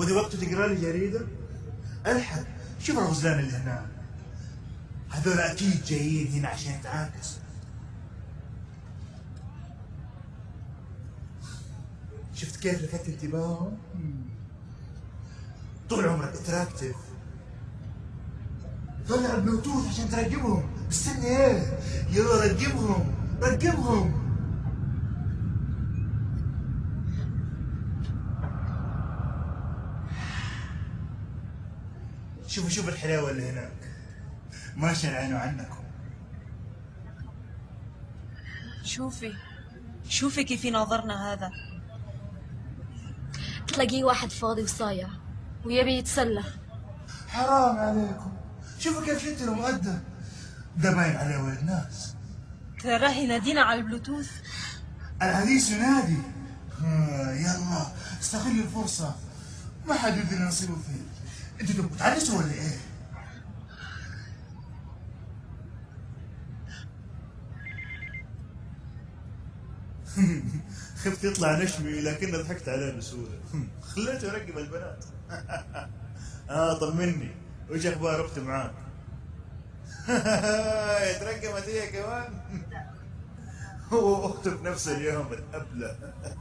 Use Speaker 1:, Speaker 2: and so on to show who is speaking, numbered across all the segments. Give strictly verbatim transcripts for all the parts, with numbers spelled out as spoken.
Speaker 1: وإذا وقته تقرأ لي جريدة؟ الحق شوف الغزلان اللي هناك، هذول أكيد جايين هنا عشان يتعاكسوا. شفت كيف لفت انتباههم؟ طول عمرك اتراكتف. طلع البلوتوث عشان ترقبهم. مستني ايه؟ يلا رقبهم رقبهم. شوفوا شوفوا الحلاوة اللي هناك، ما شلعنوا عنكم.
Speaker 2: شوفي شوفي كيف يناظرنا هذا.
Speaker 3: تلاقيه واحد فاضي وصايع ويبي يتسلى.
Speaker 1: حرام عليكم، شوفوا كيف شتلوا مؤدب، ده باين عليه ولد ناس.
Speaker 2: تراه ينادينا على البلوتوث.
Speaker 1: الحديث ينادي. آه يلا استغل الفرصة، ما حد يدري نصيبه فين. انتوا تبغوا تعرسوا ولا ايه؟ خفت يطلع نشمي لكن ضحكت عليه بسهولة. خليته يرقب البنات. اه طمني، وش اخبار اختي معاك؟ ترقمت هي كمان؟ هو اخته في نفس اليوم الأبلة.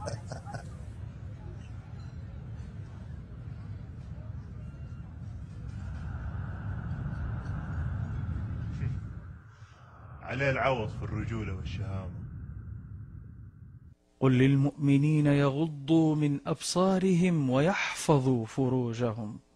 Speaker 1: عليه العوض في الرجولة والشهامة.
Speaker 4: قل للمؤمنين يغضوا من أبصارهم ويحفظوا فروجهم